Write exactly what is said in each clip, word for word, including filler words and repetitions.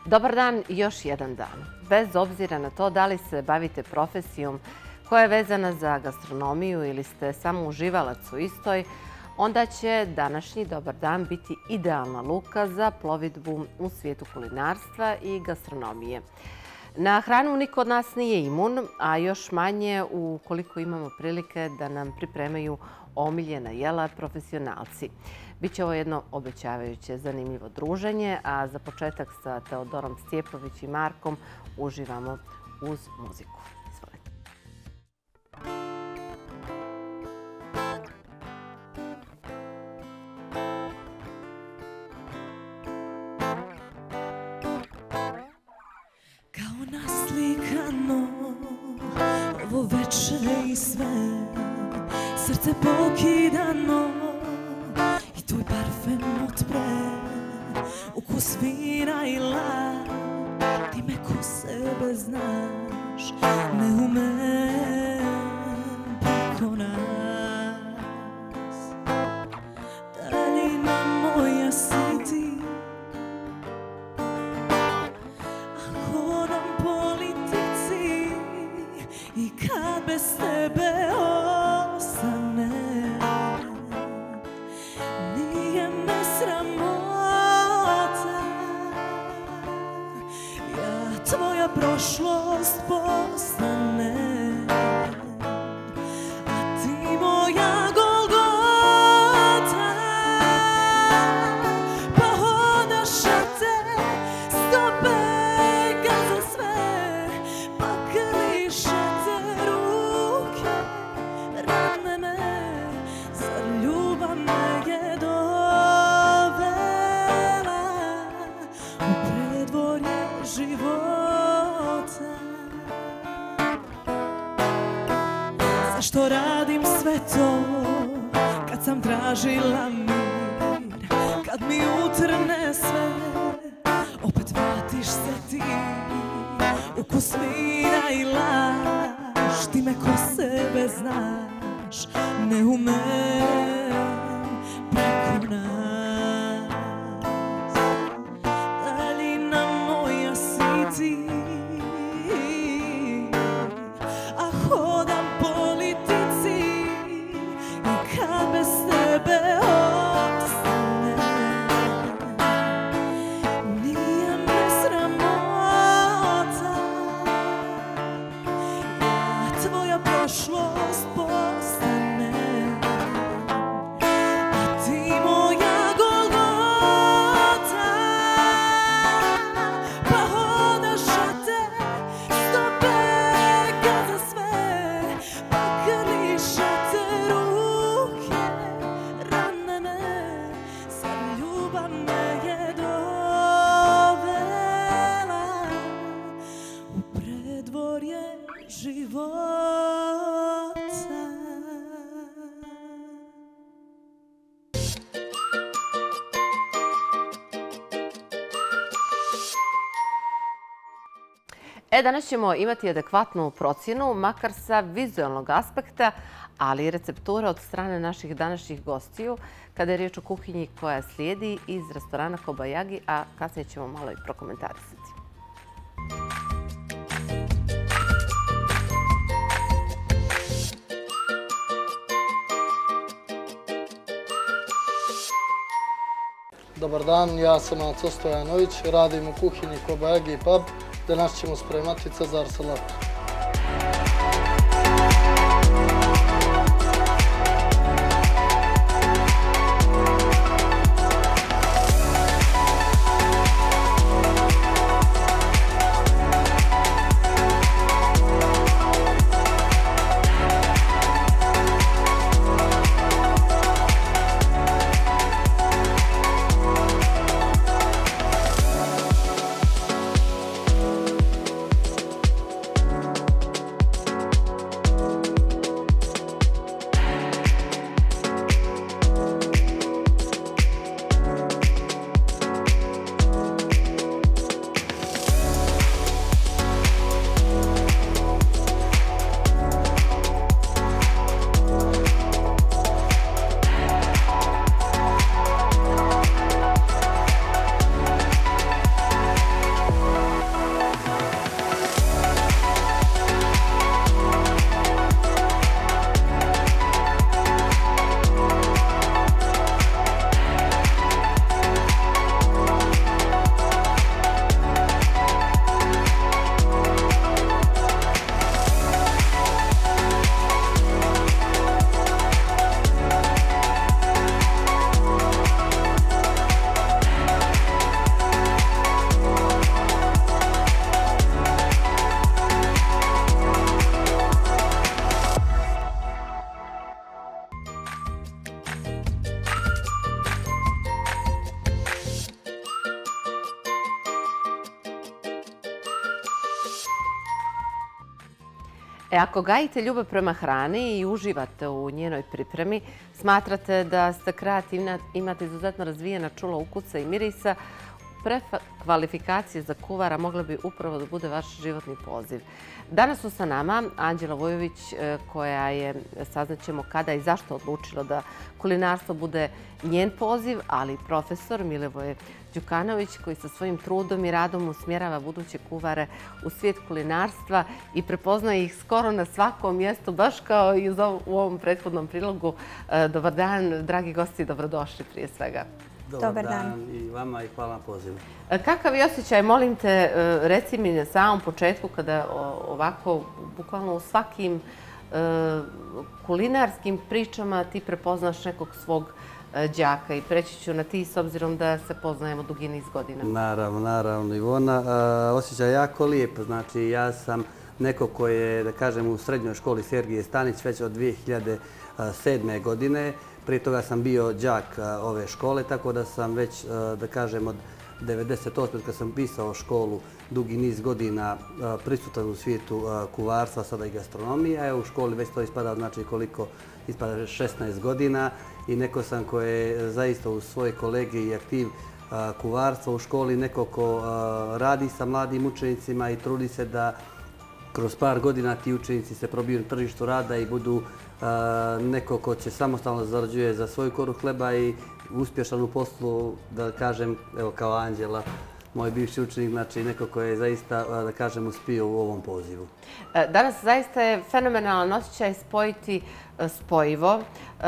Dobar dan, još jedan dan. Bez obzira na to da li se bavite profesijom koja je vezana za gastronomiju ili ste samo uživalac u istoj, onda će današnji dobar dan biti idealna luka za plovidbu u svijetu kulinarstva i gastronomije. Na hranu niko od nas nije imun, a još manje ukoliko imamo prilike da nam pripremaju omiljena jela profesionalci. Biće ovo jedno obećavajuće zanimljivo druženje, a za početak sa Teodorom Stjepović i Markom uživamo uz muziku. Izvolite. Kao naslikano ovo večer i sve, srce pokidano i tvoj parfem od pre, ukus vina i laž, ti me ko sebe znaš, ne umem preko nas. Daljina moja si ti, a hodam politici i kad bez tebe ostane, nije me sramota. Ja tvoja prošlost postane, a ti moja Golgota. Pa hodaš a te stope gaze sve, pa krliša te ruke, rane me, zar ljubav me je dovela u predvorje života. Zašto radim sve to kad sam tražila mir, kad mi utrne sve, opet vratiš se ti, ukus vina i laž, ti me ko sebe znaš, ne umem preko nas. Daljina moja si ti, a hodam politici i kad bez tebe ostane, nije me sramota. Ja tvoja prošlost postane, a ti moja Golgota. Pa hodaš a te stope gaze sve, pa krliša te ruke, rane me, zar ljubav me je dovela u predvorje života. E, danas ćemo imati adekvatnu procjenu, makar sa vizualnog aspekta, ali i receptura od strane naših današnjih gostiju, kada je riječ o kuhinji koja slijedi iz restorana Kobayagi, a kasnije ćemo malo i prokomentarisati. Dobar dan, ja sam Aco Stojanović, radim u kuhinji Kobayagi Pub. Danas ćemo spremati Cezar salatu. E, ako gajite ljubav prema hrani i uživate u njenoj pripremi, smatrate da ste kreativna, imate izuzetno razvijena čula ukusa i mirisa, prekvalifikacije za kuvara mogla bi upravo da bude vaš životni poziv. Danas su sa nama Anđela Vujović, koja je, saznaćemo kada i zašto odlučila da kulinarstvo bude njen poziv, ali i profesor Milivoje Đukanović, koji sa svojim trudom i radom usmjerava buduće kuvare u svijet kulinarstva i prepoznaje ih skoro na svakom mjestu, baš kao i u ovom prethodnom prilogu. Dobar dan, dragi gosti, dobrodošli prije svega. Dobar dan i vama i hvala na pozivu. Kakav je osjećaj, molim te, reci mi na samom početku kada ovako, bukvalno u svakim kulinarskim pričama ti prepoznaš nekog svog đaka i preći ću na ti s obzirom da se poznajemo dugi niz godina. Naravno, naravno Ivona. Osjećaj jako lijep. Znači ja sam neko ko je, da kažem, u srednjoj školi Sergije Stanić već od dvije hiljade sedme. godine. Prije toga sam bio đak ove škole, tako da sam već, da kažem, od devedeset osme. kad sam pisao školu dugi niz godina prisutan u svijetu kuvarstva, sada i gastronomije. A u školi već to ispada, znači koliko ispada šesnaest godina i neko sam koji je zaista u svoje kolege i aktiv kuvarstva u školi, neko ko radi sa mladim učenicima i trudi se da kroz par godina ti učenici se probiju na tržištu rada i budu neko ko će samostalno zarađuje za svoju koru hleba i uspješan u poslu, da kažem, evo kao Anđela, moj bivši učenik, znači neko ko je zaista, da kažem, uspio u ovom pozivu. Danas zaista je fenomenalan osjećaj spojiti spojivo.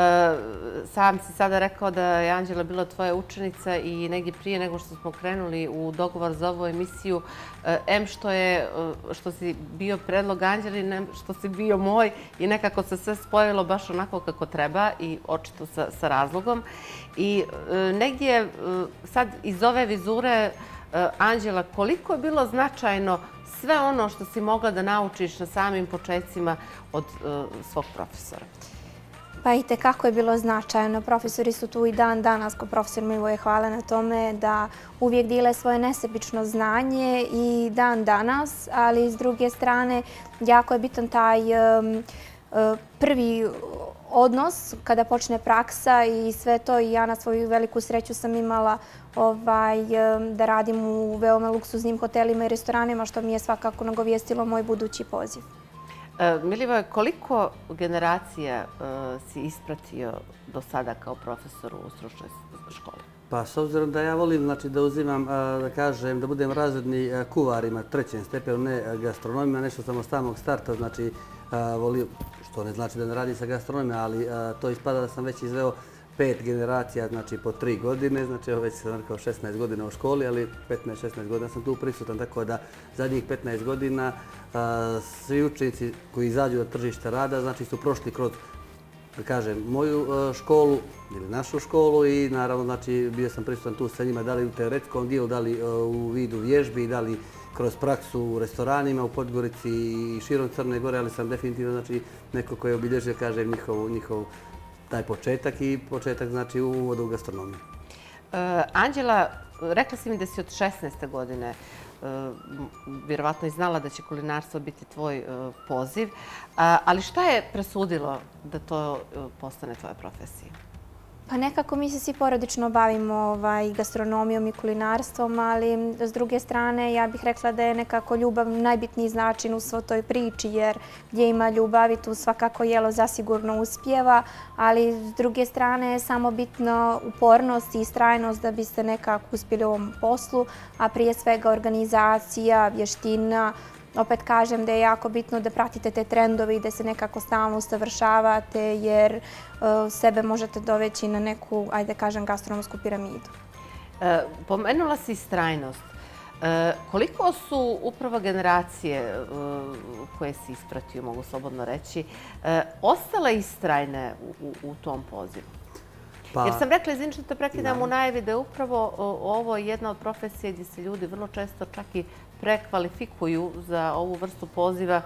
Sam si sada rekao da je Anđela bila tvoja učenica i negdje prije nego što smo krenuli u dogovor za ovu emisiju, em što je, što si bio predlog Anđeli, em što si bio moj i nekako se sve spojilo baš onako kako treba i očito sa, sa razlogom. I negdje sad iz ove vizure, Anđela, koliko je bilo značajno sve ono što si mogla da naučiš na samim početcima od svog profesora? Pa i tekako je bilo značajno. Profesori su tu i dan danas, ko profesor Milivoje, hvala na tome da uvijek dijele svoje nesebično znanje i dan danas, ali s druge strane jako je bitan taj prvi odnos kada počne praksa i sve to. I ja na svoju veliku sreću sam imala da radim u veoma luksuznim hotelima i restoranima, što mi je svakako nagovijestilo moj budući poziv. Milivoje, koliko generacija si ispratio do sada kao profesor u stručnoj školi? Pa s obzirom da ja volim, znači, da uzimam, da kažem, da budem razredni kuvarima trećem stepenu, ne gastronomima, nešto sam od samog starta, znači volio, što ne znači da ne radim sa gastronomima, ali to ispada da sam već izveo pet generacija, znači po tri godine, znači evo već sam rekao šesnaest godina u školi, ali petnaest šesnaest godina sam tu prisutan, tako da zadnjih petnaest godina svi učenici koji izađu na tržište rada, znači su prošli kroz, da kažem, moju školu ili našu školu i naravno, znači, bio sam prisutan tu sa njima, da li u teoretskom dijelu, da li u vidu vježbi, da li kroz praksu u restoranima u Podgorici i širom Crne Gore, ali sam definitivno, znači, neko koji je obilježio, kažem, njihov, njihov taj početak i početak, znači, uvoda u gastronomiju. Anđela, rekla si mi da si od šesnaeste. godine vjerovatno i znala da će kulinarstvo biti tvoj poziv, ali šta je presudilo da to postane tvoja profesija? Pa nekako mi se svi porodično bavimo gastronomijom i kulinarstvom, ali s druge strane ja bih rekla da je nekako ljubav najbitniji značin u svoj toj priči, jer gdje ima ljubavi tu svakako jelo zasigurno uspijeva, ali s druge strane je samo bitno upornost i istrajnost da biste nekako uspjeli u ovom poslu, a prije svega organizacija, vještina. Opet kažem da je jako bitno da pratite te trendove i da se nekako stalno usavršavate, jer sebe možete doveći na neku, ajde kažem, gastronomsku piramidu. Pomenula si istrajnost. Koliko su upravo generacije koje si ispratio, mogu slobodno reći, ostale istrajne u tom pozivu? Jer sam rekla, izvini što te prekidam u najavi, da je upravo ovo jedna od profesija gdje se ljudi vrlo često čak i prekvalifikuju za ovu vrstu poziva,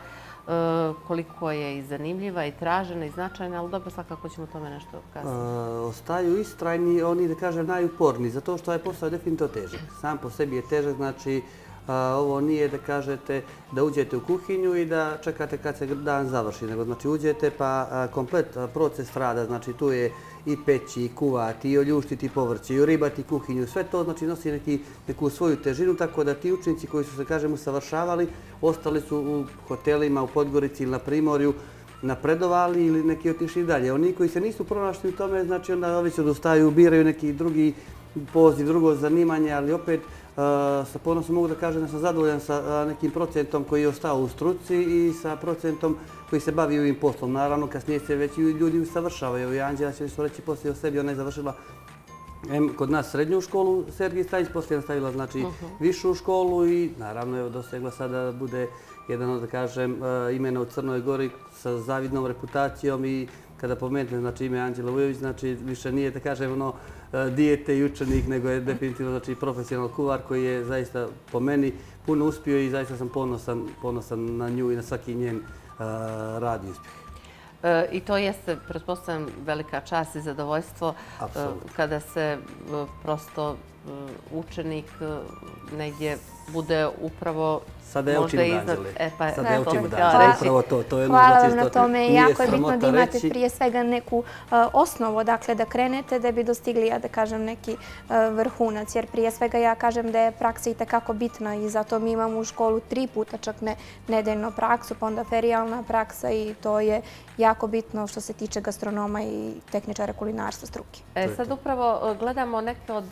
koliko je i zanimljiva i tražena i značajna, ali dobro, svakako ćemo o tome nešto kasnije. Ostaju istrajni, oni, da kažem, najuporniji, zato što je posao definitivno težak. Sam po sebi je težak, znači ovo nije da kažete da uđete u kuhinju i da čekate kad se dan završi, nego znači uđete pa komplet proces rada, znači tu je i peći, i kuvati, i oljuštiti povrće, i uribati kuhinju, sve to znači nosi neki, neku svoju težinu, tako da ti učenici koji su se, kažem, usavršavali, ostali su u hotelima, u Podgorici ili na Primorju, napredovali ili neki otišli dalje. Oni koji se nisu pronašli u tome, znači onda ovi se odustaju, biraju neki drugi poziv, drugo zanimanje, ali opet sa ponosom mogu da kažem da sam zadovoljan sa nekim procentom koji je ostao u struci i sa procentom koji se bavi ovim poslom. Naravno, kasnije se već ljudi usavršavaju. I Anđela će nešto reći poslije o sebi, ona je završila kod nas srednju školu, Sergij Stanić, poslije nastavila znači višu školu i naravno je dosegla sada da bude jedan od, da kažem, imena u Crnoj Gori sa zavidnom reputacijom i kada pomenete znači ime Anđela Vujović, znači više nije, da kažem, ono dijete i učenik, nego je definitivno znači profesionalni kuvar koji je zaista po meni puno uspio i zaista sam ponosan, ponosan na nju i na svaki njen rad i uspjeh. I to jeste, pretpostavljam, velika čast i zadovoljstvo kada se prosto učenik negdje bude upravo Sada ja učim iznad... dalje. Sada ja učim dalje. Upravo to. Hvala vam na tome. Jako je bitno da imate prije svega neku osnovu odakle da krenete da bi dostigli, ja da kažem, neki vrhunac. Jer prije svega ja kažem da je praksa i tekako bitna i zato mi imamo u školu tri puta čak nedeljno praksu, pa onda ferijalna praksa i to je jako bitno što se tiče gastronoma i tehničara kulinarstva struke. Sad upravo gledamo neke od,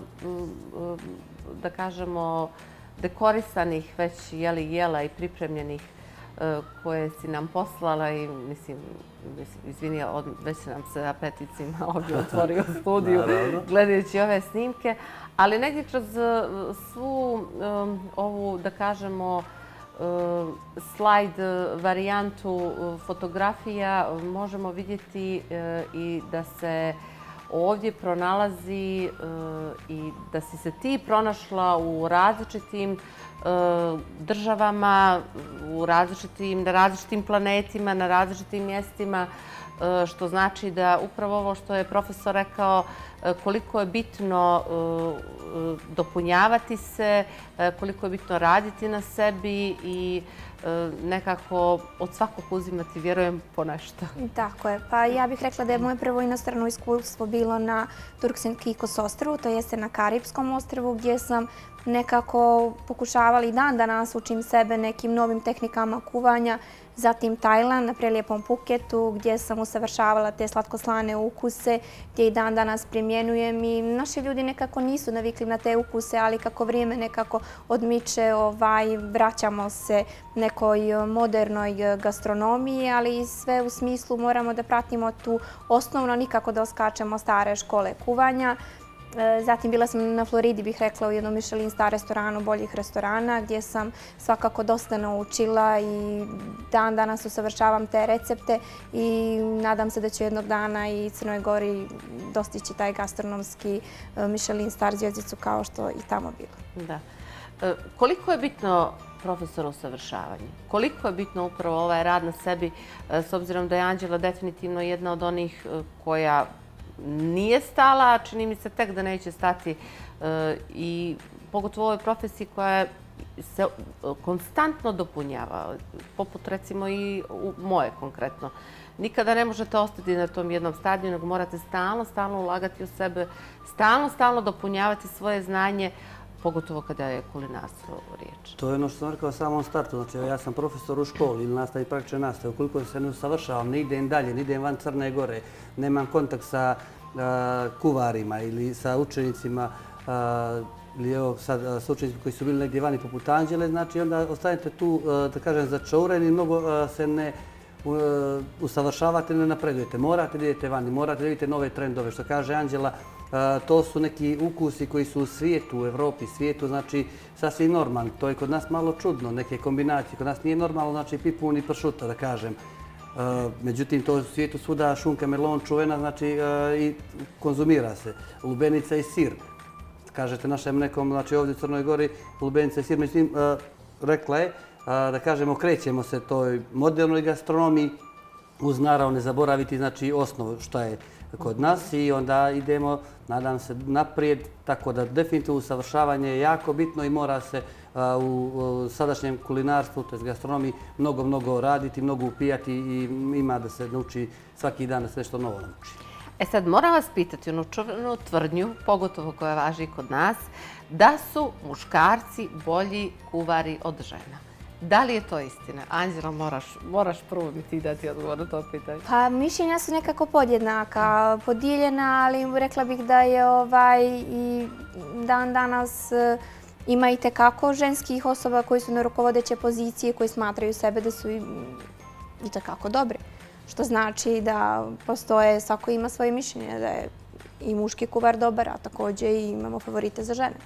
da kažemo, dekorisanih već jela i pripremljenih koje si nam poslala i mislim, izvini, već nam se apeticima ovdje otvorio u studiju gledajući ove snimke, ali negdje kroz svu ovu, da kažemo, slajd varijantu fotografija možemo vidjeti i da se ovdje pronalazi i da si se ti pronašla u različitim državama, u različitim, na različitim planetima, na različitim mjestima, što znači da upravo ovo što je profesor rekao, koliko je bitno dopunjavati se, koliko je bitno raditi na sebi i nekako od svakog uzimati, vjerujem, po nešto. Tako je. Pa ja bih rekla da je moje prvo inostrano iskustvo bilo na Turks and Caicos ostrvu, to jeste na Karipskom ostrvu, gdje sam nekako pokušavala i dan danas učim sebe nekim novim tehnikama kuvanja. Zatim Tajland na prelijepom Phuketu gdje sam usavršavala te slatkoslane ukuse gdje i dan danas primjenujem i naši ljudi nekako nisu navikli na te ukuse, ali kako vrijeme nekako odmiče, vraćamo se nekoj modernoj gastronomiji, ali sve u smislu moramo da pratimo tu osnovno, nikako da oskačemo stare škole kuvanja. Zatim bila sam na Floridi, bih rekla, u jednom Michelin star restoranu, boljih restorana, gdje sam svakako dosta naučila i dan danas usavršavam te recepte i nadam se da ću jednog dana i Crnoj Gori dostići taj gastronomski Michelin star zvjezdicu kao što i tamo bilo. Da. Koliko je bitno profesor usavršavanje? Koliko je bitno upravo ovaj rad na sebi, s obzirom da je Anđela definitivno jedna od onih koja nije stala, a čini mi se tek da neće stati i pogotovo u ovoj profesiji koja se konstantno dopunjava, poput recimo i moje konkretno. Nikada ne možete ostati na tom jednom stadiju, nego morate stalno, stalno ulagati u sebe, stalno, stalno dopunjavati svoje znanje, pogotovo kada je kulinarstvo riječ. To je ono što sam rekao u samom startu. Znači, ja sam profesor u školi ili nastavi praktične nastave. Ukoliko se ne usavršavam, ne idem dalje, ne idem van Crne Gore, nemam kontakt sa kuvarima ili sa učenicima ili evo sad sa učenicima koji su bili negdje vani poput Anđele, znači onda ostanete tu, da kažem, začaureni, mnogo se ne usavršavate, ne napredujete. Morate da idete vani, morate da vidite nove trendove. Što kaže Anđela, to su neki ukusi koji su u svijetu, u Evropi, svijetu, znači sasvim normalni. To je kod nas malo čudno, neke kombinacije. Kod nas nije normalno, znači pipun i pršuta, da kažem. Međutim, to u svijetu svuda šunka melon čuvena, znači i konzumira se. Lubenica i sir. Kažete našem nekom, znači ovdje u Crnoj Gori, lubenica i sir. Međutim, rekla je, da kažemo, krećemo se toj modernoj gastronomiji, uz naravno ne zaboraviti znači osnovu što je kod nas i onda idemo, nadam se, naprijed, tako da definitivno usavršavanje je jako bitno i mora se u sadašnjem kulinarstvu, to je gastronomiji, mnogo, mnogo raditi, mnogo upijati i ima da se nauči svaki dan da se nešto novo nauči. E sad, moram vas pitati onu čuvenu tvrdnju, pogotovo koja važi kod nas, da su muškarci bolji kuvari od žena. Da li je to istina? Anđela, moraš, moraš prvo mi ti dati odgovor na to pitanje. Pa mišljenja su nekako podjednaka, podijeljena, ali rekla bih da je ovaj i dan danas ima i tekako ženskih osoba koji su na rukovodeće pozicije, koji smatraju sebe da su i tekako dobri. Što znači da postoje, svako ima svoje mišljenje, da je i muški kuvar dobar, a također i imamo favorite za žene.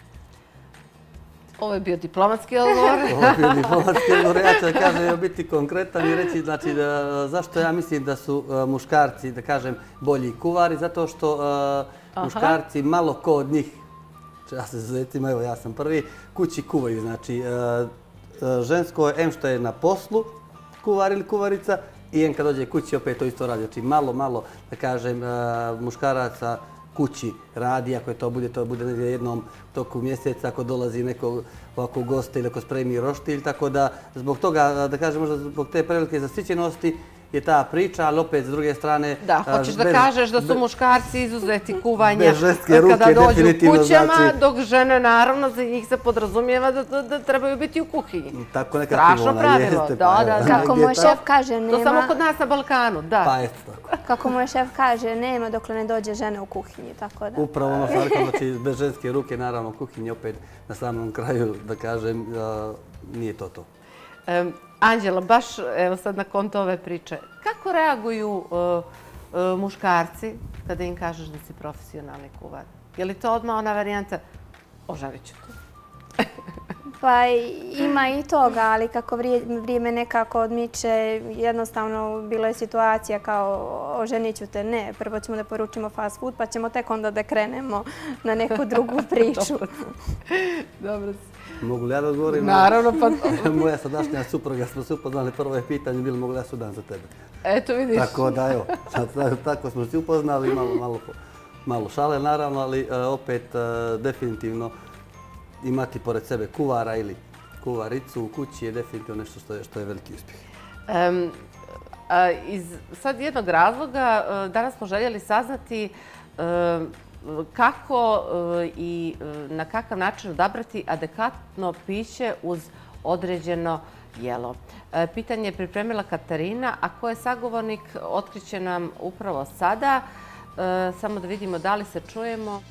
Ovo je bio diplomatski odgovor. Ovo je bio diplomatski odgovor. Ja ću da kažem, biti konkretan i reći znači, da, zašto ja mislim da su uh, muškarci, da kažem, bolji kuvari. Zato što uh, muškarci, malo ko od njih, ja se zazetim, evo ja sam prvi, kući kuvaju. Znači, uh, uh, žensko je, em što je na poslu kuvar ili kuvarica, i em kad dođe kući opet to isto radi. Znači, malo, malo, da kažem, uh, muškaraca kući radi, ako je to bude, to bude jednom toku mjeseca, ako dolazi neko ovako goste ili ako spremi roštilj, tako da zbog toga, da kažem, možda zbog te prevelike zasićenosti je ta priča, ali opet s druge strane... Da, hoćeš da kažeš da su muškarci izuzeti kuvanja kada dođu u kućama, dok žene, naravno, za njih se podrazumijeva da trebaju biti u kuhinji. Tako nekako strašno pravilo, da, da. Kako moj šef kaže, nema... To samo kod nas na Balkanu, da. Pa eto tako. Kako moj šef kaže, nema dokle ne dođe žene u kuhinji, tako da... Upravo ono što znači bez ženske ruke, naravno, u kuhinji opet na samom kraju, da kažem, nije to to. Anđela, baš evo sad na konto ove priče, kako reaguju uh, uh, muškarci kada im kažeš da si profesionalni kuvar? Je li to odmah ona varijanta, ožavit ću te? Pa ima i toga, ali kako vrijeme nekako odmiče, jednostavno bila je situacija kao oženit ću te, ne. Prvo ćemo da poručimo fast food, pa ćemo tek onda da krenemo na neku drugu priču. Dobro. Mogu li ja da odgovorim? Naravno, pa... Moja sadašnja supruga, smo se upoznali, prvo je pitanje bilo mogu li ja sudan za tebe. Eto vidiš. Tako da, evo, tako smo se upoznali, malo, malo, malo šale naravno, ali opet definitivno imati pored sebe kuvara ili kuvaricu u kući je definitivno nešto što je, što je veliki uspjeh. Um, a, iz sad jednog razloga danas smo željeli saznati um, kako i na kakav način odabrati adekvatno piće uz određeno jelo. Pitanje je pripremila Katarina, a ko je sagovornik otkriće nam upravo sada. Samo da vidimo da li se čujemo.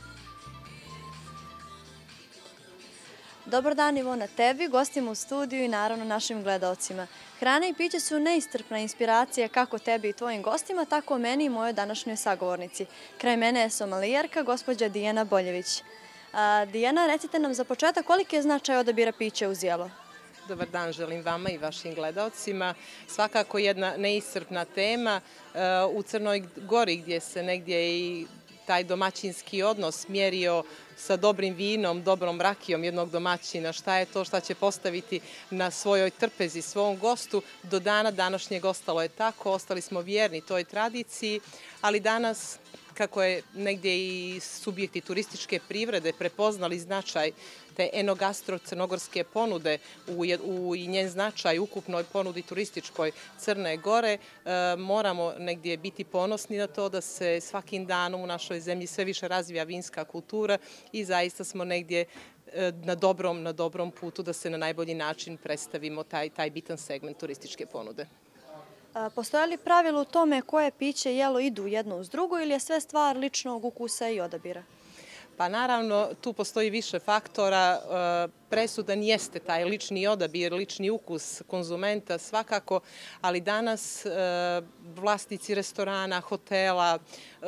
Dobar dan, Ivona, tebi, gostima u studiju i naravno našim gledalcima. Hrana i piće su neistrpna inspiracija kako tebi i tvojim gostima, tako meni i mojoj današnjoj sagovornici. Kraj mene je somalijerka, gospođa Dijana Boljević. A, Dijana, recite nam za početak koliki je značaj odabira pića uz jelo? Dobar dan želim vama i vašim gledalcima. Svakako jedna neiscrpna tema u Crnoj Gori gdje se negdje i taj domaćinski odnos mjerio sa dobrim vinom, dobrom rakijom jednog domaćina, šta je to šta će postaviti na svojoj trpezi svom gostu. Do dana današnjeg ostalo je tako, ostali smo vjerni toj tradiciji, ali danas, kako je negdje i subjekti turističke privrede prepoznali značaj te enogastro crnogorske ponude u i njen značaj ukupnoj ponudi turističkoj Crne Gore, moramo negdje biti ponosni na to da se svakim danom u našoj zemlji sve više razvija vinska kultura i zaista smo negdje na dobrom, na dobrom putu da se na najbolji način predstavimo taj, taj bitan segment turističke ponude. Postoje li pravilo u tome koje piće i jelo idu jedno uz drugo ili je sve stvar ličnog ukusa i odabira? Pa naravno, tu postoji više faktora. Presudan jeste taj lični odabir, lični ukus konzumenta svakako, ali danas vlasnici restorana, hotela,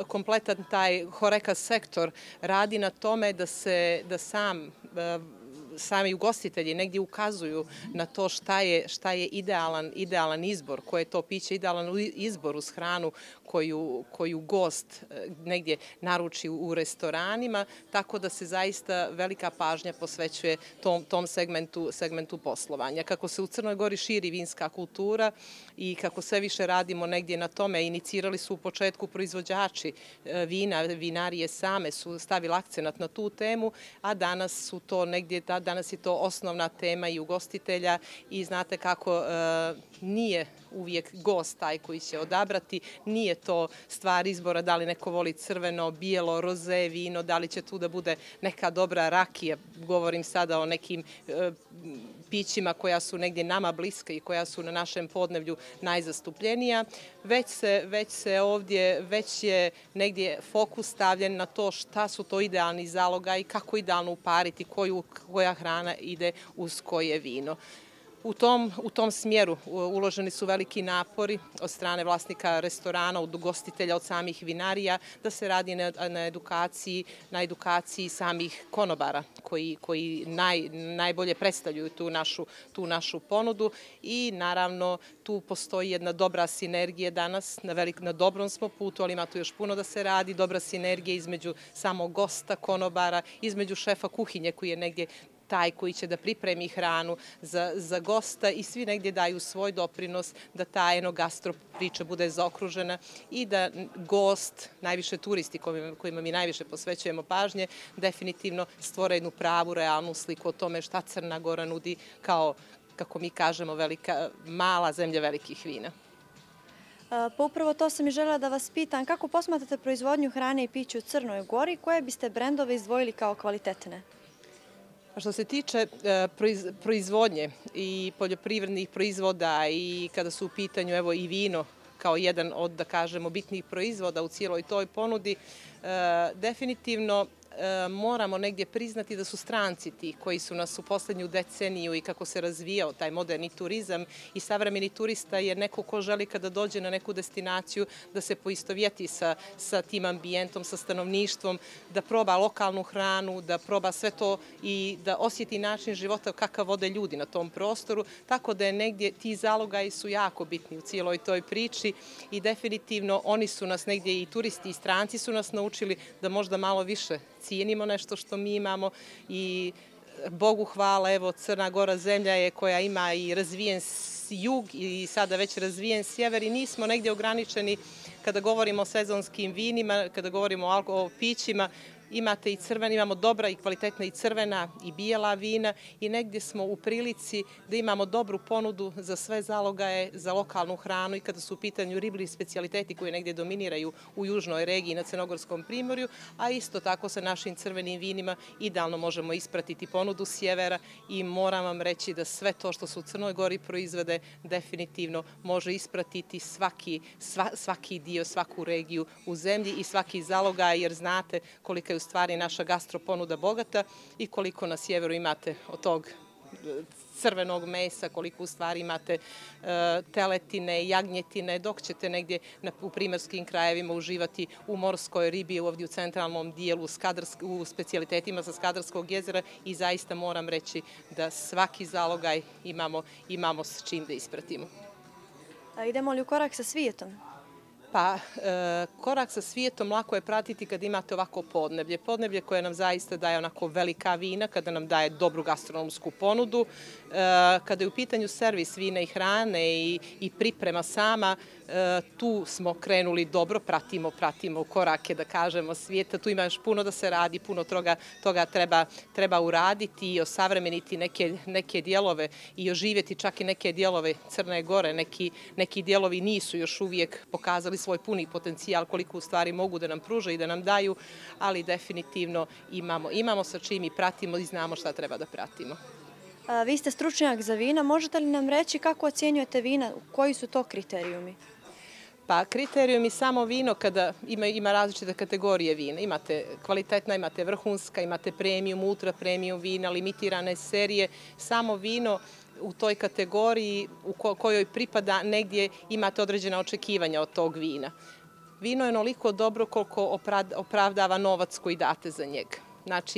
kompletan taj HoReCa sektor radi na tome da se da sam sami ugostitelji negdje ukazuju na to šta je, šta je idealan, idealan izbor, koje je to piće, idealan izbor uz hranu koju, koju gost negdje naruči u restoranima, tako da se zaista velika pažnja posvećuje tom, tom segmentu, segmentu poslovanja. Kako se u Crnoj Gori širi vinska kultura i kako sve više radimo negdje na tome, inicirali su u početku proizvođači vina, vinarije same su stavili akcenat na tu temu, a danas su to negdje, danas je to osnovna tema i ugostitelja i znate kako e, nije uvijek gost taj koji će odabrati, nije to stvar izbora da li neko voli crveno, bijelo, roze vino, da li će tu da bude neka dobra rakija, govorim sada o nekim e, pićima koja su negdje nama bliska i koja su na našem podneblju najzastupljenija, već se, već se ovdje, već je negdje fokus stavljen na to šta su to idealni zaloga i kako idealno upariti, koju, koja hrana ide uz koje vino. U tom, u tom smjeru uloženi su veliki napori od strane vlasnika restorana, od ugostitelja, od samih vinarija, da se radi na, na edukaciji, na edukaciji samih konobara koji, koji naj, najbolje predstavljaju tu našu, tu našu ponudu i naravno tu postoji jedna dobra sinergija danas, na, velik, na dobrom smo putu, ali ima tu još puno da se radi, dobra sinergija između samog gosta, konobara, između šefa kuhinje koji je negdje taj koji će da pripremi hranu za, za gosta i svi negdje daju svoj doprinos da ta enogastro priča bude zaokružena i da gost, najviše turisti kojima, kojima mi najviše posvećujemo pažnje, definitivno stvore jednu pravu, realnu sliku o tome šta Crna Gora nudi kao, kako mi kažemo, velika, mala zemlja velikih vina. Pa upravo to sam i želela da vas pitam, kako posmatrate proizvodnju hrane i pića u Crnoj Gori, koje biste brendove izdvojili kao kvalitetne? Što se tiče proizvodnje i poljoprivrednih proizvoda i kada su u pitanju evo i vino kao jedan od, da kažemo, bitnih proizvoda u cijeloj toj ponudi, definitivno moramo negdje priznati da su stranci ti koji su nas u poslednju deceniju i kako se razvijao taj moderni turizam i savremeni turista je neko ko želi kada dođe na neku destinaciju da se poistovjeti sa, sa tim ambijentom, sa stanovništvom, da proba lokalnu hranu, da proba sve to i da osjeti način života kakav vode ljudi na tom prostoru, tako da je negdje ti zalogaji su jako bitni u cijeloj toj priči i definitivno oni su nas negdje i turisti i stranci su nas naučili da možda malo više cijenimo nešto što mi imamo i Bogu hvala, evo Crna Gora zemlja je koja ima i razvijen jug i sada već razvijen sjever i nismo negdje ograničeni kada govorimo o sezonskim vinima, kada govorimo o, o pićima, imate i crvena, imamo dobra i kvalitetna i crvena i bijela vina i negdje smo u prilici da imamo dobru ponudu za sve zalogaje, za lokalnu hranu i kada su u pitanju riblji specijaliteti koji negdje dominiraju u južnoj regiji na Crnogorskom primorju, a isto tako sa našim crvenim vinima idealno možemo ispratiti ponudu sjevera i moram vam reći da sve to što se u Crnoj Gori proizvede definitivno može ispratiti svaki, sva, svaki dio, svaku regiju u zemlji i svaki zalogaj jer znate kolika je u stvari naša gastroponuda bogata i koliko na sjeveru imate od tog crvenog mesa, koliko u stvari imate e, teletine, jagnjetine, dok ćete negdje na, u primorskim krajevima uživati u morskoj ribi ovdje u centralnom dijelu u specijalitetima sa Skadarskog jezera i zaista moram reći da svaki zalogaj imamo, imamo s čim da ispratimo. A idemo li u korak sa svijetom? Pa, e, korak sa svijetom lako je pratiti kad imate ovako podneblje. Podneblje koje nam zaista daje onako velika vina, kada nam daje dobru gastronomsku ponudu, e, kada je u pitanju servis vina i hrane i, i priprema sama, e, tu smo krenuli dobro, pratimo, pratimo korake, da kažemo, svijeta. Tu ima još puno da se radi, puno toga, toga treba, treba uraditi i osavremeniti neke, neke dijelove i oživjeti čak i neke dijelove Crne Gore. Neki, neki dijelovi nisu još uvijek pokazali svoj puni potencijal koliko u stvari mogu da nam pruže i da nam daju, ali definitivno imamo, imamo sa čim i pratimo i znamo šta treba da pratimo. A, vi ste stručnjak za vina, možete li nam reći kako ocjenjujete vina, koji su to kriterijumi? Pa kriterijumi samo vino kada ima, ima različite kategorije vina. Imate kvalitetna, imate vrhunska, imate premium, ultra premium vina, limitirane serije. Samo vino u toj kategoriji u kojoj pripada negdje imate određena očekivanja od tog vina. Vino je onoliko dobro koliko opravdava novac koji date za njega. Znači,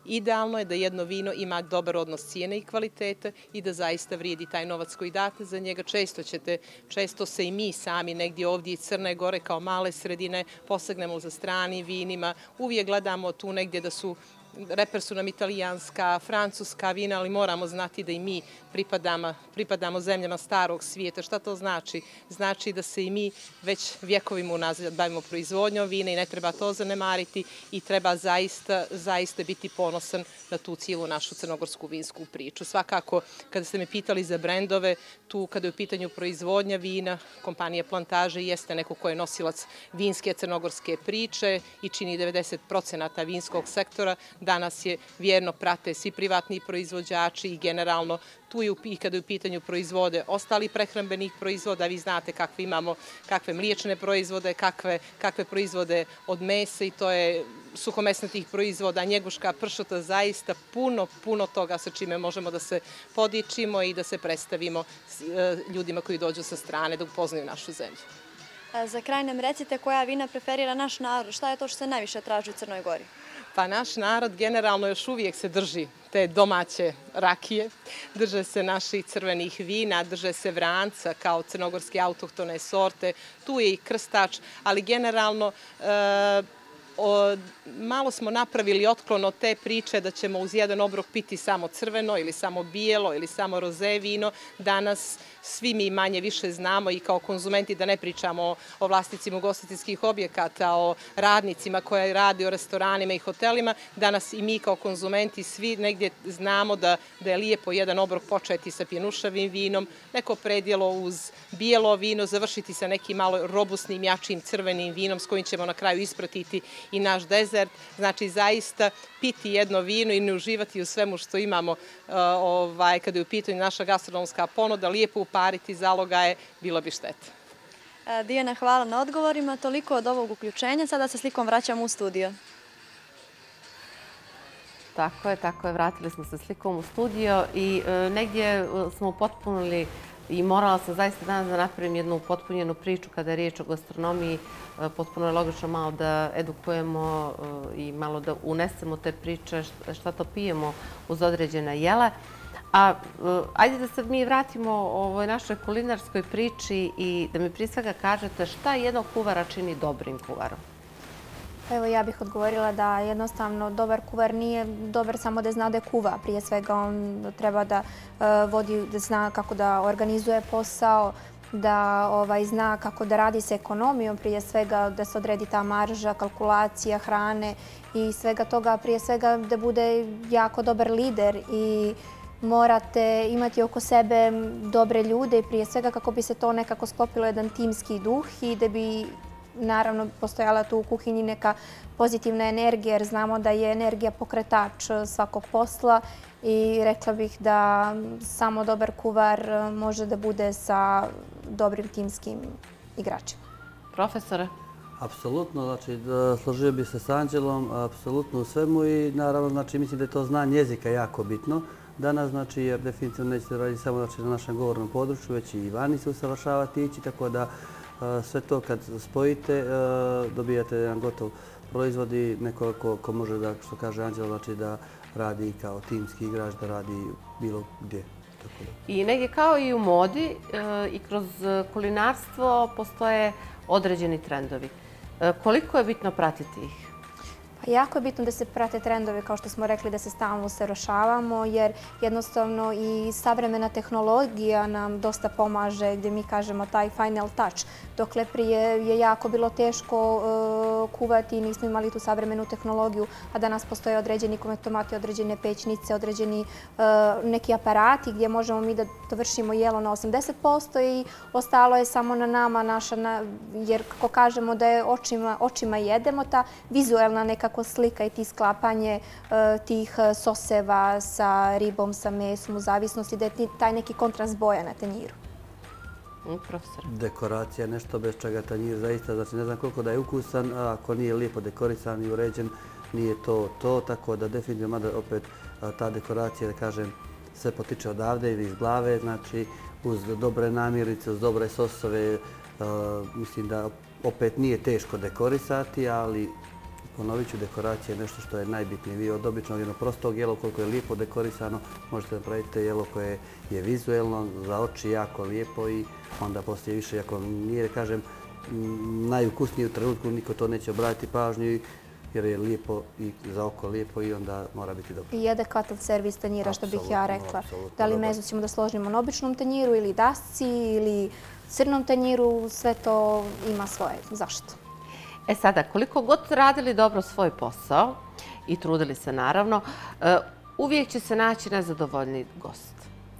idealno je da jedno vino ima dobar odnos cijene i kvalitete i da zaista vrijedi taj novac koji date za njega. Često ćete, često se i mi sami negdje ovdje iz Crne Gore kao male sredine posegnemo za stranim vinima. Uvijek gledamo tu negdje da su reper su nam italijanska, francuska vina, ali moramo znati da i mi pripadamo, pripadamo zemljama starog svijeta. Šta to znači? Znači da se i mi već vjekovima unazad bavimo proizvodnjom vina i ne treba to zanemariti i treba zaista, zaista biti ponosan na tu cijelu našu crnogorsku vinsku priču. Svakako, kada ste me pitali za brendove, tu kada je u pitanju proizvodnja vina, kompanija Plantaže jeste neko ko je nosilac vinske crnogorske priče i čini devedeset procenata vinskog sektora. Danas je vjerno prate svi privatni proizvođači i generalno tu je i kada je u pitanju proizvode ostali prehrambenih proizvoda. Vi znate kakve imamo, kakve mliječne proizvode, kakve, kakve proizvode od mesa i to je suhomesnatih proizvoda, njeguška, pršuta, zaista puno, puno toga sa čime možemo da se podičimo i da se predstavimo ljudima koji dođu sa strane da upoznaju našu zemlju. Za kraj nam recite koja vina preferira naš narod, šta je to što se najviše traži u Crnoj Gori? Pa naš narod generalno još uvijek se drži te domaće rakije, drže se naših crvenih vina, drže se vranca kao crnogorske autohtone sorte, tu je i krstač, ali generalno e, O, malo smo napravili otklon od te priče da ćemo uz jedan obrok piti samo crveno ili samo bijelo ili samo roze vino. Danas svi mi manje više znamo i kao konzumenti da ne pričamo o, o vlasnicima ugostiteljskih objekata, o radnicima koji rade u restoranima i hotelima. Danas i mi kao konzumenti svi negdje znamo da, da je lijepo jedan obrok početi sa pjenušavim vinom, neko predjelo uz bijelo vino, završiti sa nekim malo robusnim, jačim crvenim vinom s kojim ćemo na kraju ispratiti i naš dezert. Znači zaista piti jedno vino i ne uživati u svemu što imamo uh, ovaj, kada je u pitanju naša gastronomska ponuda, lijepo upariti zalogaje, bilo bi šteta. Dijana, hvala na odgovorima. Toliko od ovog uključenja. Sada se slikom vraćamo u studio. Tako je, tako je. Vratili smo se slikom u studio i e, negdje smo upotpunili i morala sam zaista danas da napravim jednu upotpunjenu priču kada je riječ o gastronomiji. E, potpuno je logično malo da edukujemo e, i malo da unesemo te priče šta to pijemo uz određene jele. A e, ajde da se mi vratimo ovoj našoj kulinarskoj priči i da mi prije svega kažete šta jednog kuvara čini dobrim kuvarom. Evo, ja bih odgovorila da jednostavno dobar kuvar nije dobar samo da zna da je kuva. Prije svega on treba da uh, vodi, da zna kako da organizuje posao, da ovaj, zna kako da radi sa ekonomijom, prije svega da se odredi ta marža, kalkulacija hrane i svega toga. Prije svega da bude jako dobar lider i morate imati oko sebe dobre ljude i prije svega kako bi se to nekako sklopilo jedan timski duh i da bi naravno postojala tu u kuhinji neka pozitivna energija jer znamo da je energija pokretač svakog posla i rekla bih da samo dobar kuvar može da bude sa dobrim timskim igračima. Profesore? Apsolutno, znači složio bi se s Anđelom, apsolutno u svemu i naravno znači mislim da je to znanje jezika jako bitno danas, znači jer definitivno nećete raditi samo znači, na našem govornom području, već i vani se usavršavati ići, tako da sve to kad spojite dobijate jedan gotov proizvod i neko ko, ko može da, što kaže Anđela, znači da radi kao timski igrač, da radi bilo gdje. Tako da. I negdje kao i u modi i kroz kulinarstvo postoje određeni trendovi. Koliko je bitno pratiti ih? Jako je bitno da se prate trendovi, kao što smo rekli, da se stalno usavršavamo, jer jednostavno i savremena tehnologija nam dosta pomaže, gdje mi kažemo taj final touch. Dokle prije je jako bilo teško uh, kuvati i nismo imali tu savremenu tehnologiju, a danas postoje određeni konektomati, određene pećnice, određeni uh, neki aparati gdje možemo mi da dovršimo jelo na osamdeset posto i ostalo je samo na nama, naša, na, jer kako kažemo da je očima, očima jedemo, ta vizuelna neka slika i ti sklapanje uh, tih soseva sa ribom, sa mesom, u zavisnosti da je taj neki kontrast boja na tanjiru. Mm, profesor. Dekoracija, nešto bez čega tanjir zaista, znači ne znam koliko da je ukusan, a ako nije lijepo dekorisan i uređen, nije to to, tako da definitivno, mada opet ta dekoracija, da kažem, sve potiče odavde ili iz glave, znači uz dobre namirnice, uz dobre sosove, uh, mislim da opet nije teško dekorisati, ali ponovit ću, dekoracija je nešto što je najbitnije. Vi od običnog jednog prostog jela, koliko je lijepo dekorisano, možete napraviti jelo koje je vizuelno, za oči jako lijepo i onda poslije više, ako nije, kažem, najukusnije u trenutku, niko to neće obratiti pažnju jer je lijepo i za oko lijepo i onda mora biti dobro. I adekvatan servis tanjira, što bih ja rekla. Da li meso ćemo da složimo na običnom tanjiru ili dasci ili crnom tanjiru, sve to ima svoje. Zašto? E sada, koliko god radili dobro svoj posao i trudili se naravno, uvijek će se naći nezadovoljni gost.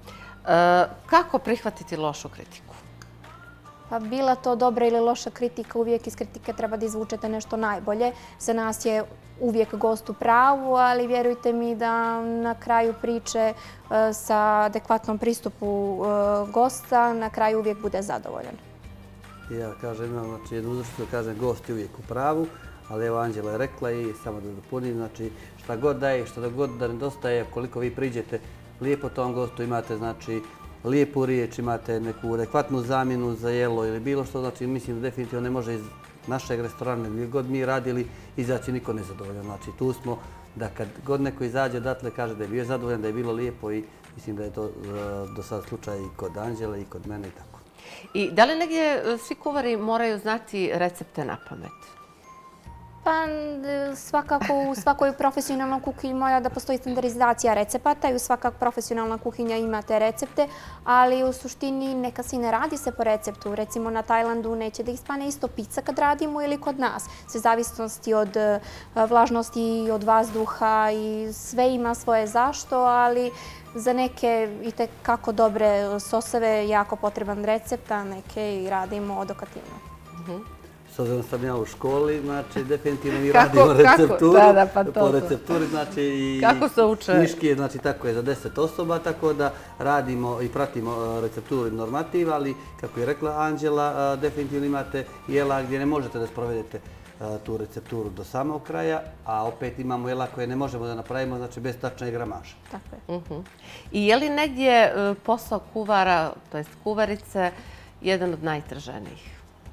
Kako prihvatiti lošu kritiku? Pa bila to dobra ili loša kritika, uvijek iz kritike treba da izvučete nešto najbolje. Za nas je uvijek gost u pravu, ali vjerujte mi da na kraju priče sa adekvatnom pristupu gosta na kraju uvijek bude zadovoljan. Ja kažem, znači jednu uzrečicu kažem gost je uvijek u pravu, ali evo Anđela je rekla i samo da dopunim, znači šta god daje, šta god da nedostaje, koliko vi priđete lijepo tom gostu, imate znači lijepu riječ, imate neku adekvatnu zamjenu za jelo ili bilo što, znači mislim da definitivno ne može iz našeg restorana gdje god mi radili izaći niko nezadovoljan. Znači tu smo da kad god neko izađe odatle kaže da je bio zadovoljan, da je bilo lijepo i mislim da je to do sada slučaj i kod Anđele i kod mene i tako. I da li negdje svi kuvari moraju znati recepte na pamet? Pa svakako u svakoj profesionalnoj kuhinji mora da postoji standardizacija recepata i u svaka profesionalna kuhinja ima te recepte, ali u suštini neka se ne radi se po receptu. Recimo na Tajlandu neće da ispane isto pizza kad radimo ili kod nas. Sve zavisnosti od vlažnosti, od vazduha i sve ima svoje zašto, ali za neke i tekako dobre soseve jako potreban recept, a neke i radimo odokativno. S obzirom sam ja u školi, znači definitivno mi radimo recepturu, po recepturi, znači i knjiški, znači tako je za deset osoba, tako da radimo i pratimo recepturu i normativ, ali kako je rekla Anđela, definitivno imate jela gdje ne možete da sprovedete tu recepturu do samog kraja, a opet imamo jela koje ne možemo da napravimo, znači bez tačne gramaže. Tako je. I je li negdje posao kuvara, to jest kuvarice, jedan od najtraženijih?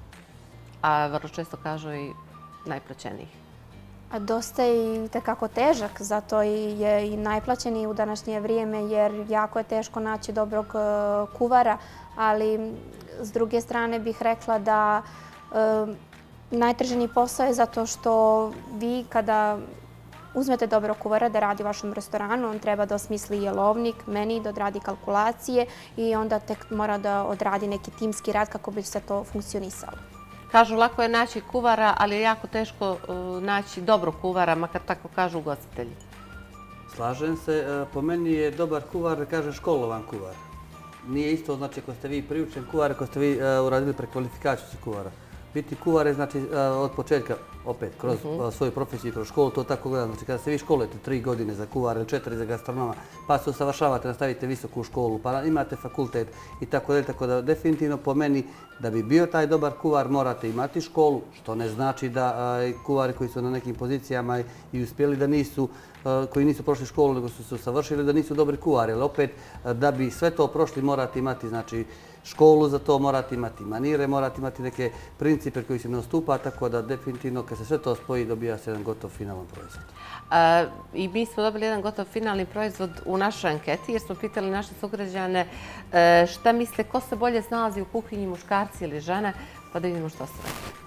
A vrlo često kažu i najplaćenijih. Dosta je i tekako težak, zato je i najplaćeniji u današnje vrijeme jer jako je teško naći dobrog kuvara, ali s druge strane bih rekla da najtraženiji posao je zato što vi kada uzmete dobrog kuvara da radi u vašem restoranu, on treba da osmisli jelovnik, meni, da odradi kalkulacije i onda tek mora da odradi neki timski rad kako bi se to funkcionisalo. Kažu, lako je naći kuvara, ali je jako teško naći dobrog kuvara, makar tako kažu ugostitelji. Slažem se. Po meni je dobar kuvar, da kaže školovan kuvar. Nije isto, znači, ako ste vi priučen kuvar, ako ste vi uradili prekvalifikaciju za kuvara. Biti kuvar je, znači, od početka, opet, kroz svoju profesiju, kroz školu, to tako gledam. Znači, kada se vi školujete tri godine za kuvar ili četiri za gastronoma, pa se usavršavate, nastavite visoku školu, pa imate fakultet i tako dalje, tako da definitivno po meni da bi bio taj dobar kuvar morate imati školu, što ne znači da kuvari koji su na nekim pozicijama i uspjeli da nisu, koji nisu prošli školu nego su se usavršili, da nisu dobri kuvari. Ali opet, da bi sve to prošli morate imati, znači, školu za to, morate imati manire, morate imati neke principe koji se ne ostupa, tako da definitivno kad se sve to spoji dobija se jedan gotov finalan proizvod. I mi smo dobili jedan gotov finalni proizvod u našoj anketi jer smo pitali naše sugrađane šta misle ko se bolje snalazi u kuhinji, muškarci ili žene, pa da vidimo što se rekli.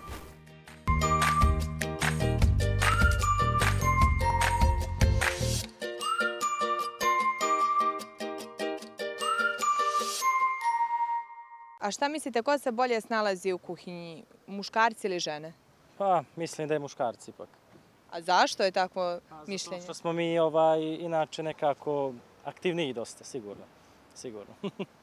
A šta mislite, ko se bolje snalazi u kuhinji, muškarci ili žene? Pa, mislim da je muškarci ipak. A zašto je takvo mišljenje? Zato što smo mi inače nekako aktivniji dosta, sigurno. Sigurno.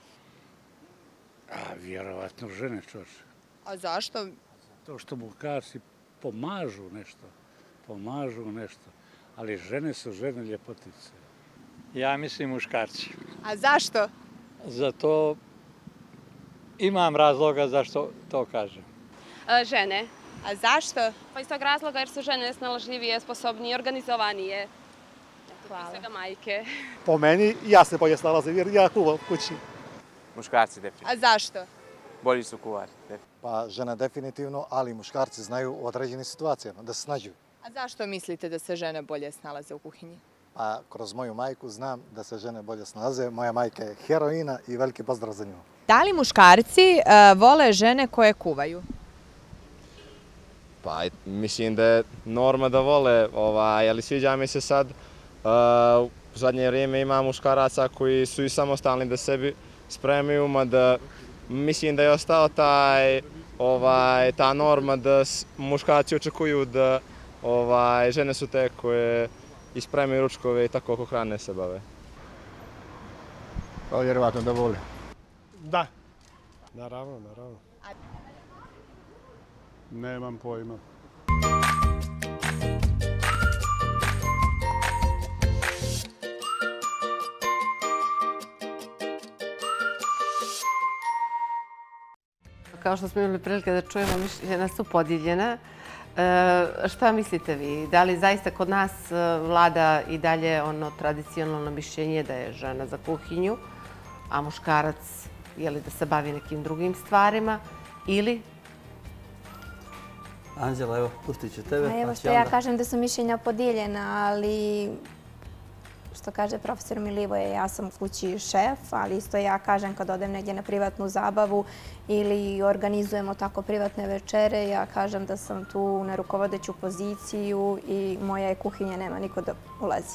A vjerovatno žene, čoče. A zašto? To što muškarci pomažu nešto, pomažu nešto, ali žene su žene ljepotice. Ja mislim muškarci. A zašto? Zato imam razloga zašto to kažem. Žene. A zašto? Pa iz tog razloga jer su žene snalažljivije, sposobnije, organizovanije. Hvala. Prije svega majke. Po meni ja se bolje snalazim jer ja kuvam kući. Muškarci definitivno. A zašto? Bolji su kuvari. Pa žene definitivno, ali muškarci znaju u određenim situacijama da se snađuju. A zašto mislite da se žene bolje snalaze u kuhinji? Pa kroz moju majku znam da se žene bolje snalaze. Moja majka je heroina i veliki pozdrav za nju. Da li muškarci vole žene koje kuvaju? Pa mislim da je norma da vole, ali sviđa mi se sad. U zadnje vrijeme ima muškaraca koji su i samostalni da sebi spremaju, mada mislim da je ostao taj, ta norma da muškarci očekuju da žene su te koje ispremaju ručkove i tako oko hrane se bave. Pa vjerovatno da vole. Da, naravno, naravno. Nemam pojma. Kao što smo imali prilike da čujemo, mišljenja su podijeljena. Šta mislite vi? Da li zaista kod nas vlada i dalje ono tradicionalno mišljenje da je žena za kuhinju, a muškarac da se bavi nekim drugim stvarima, ili? Anđela, evo, pustit ću tebe. Evo što ja kažem da su mišljenja podijeljena, ali što kaže profesor Milivoje, ja sam u kući šef, ali isto ja kažem kad odem negdje na privatnu zabavu ili organizujemo tako privatne večere, ja kažem da sam tu na rukovodeću poziciju i moja je kuhinja, nema niko da ulazi.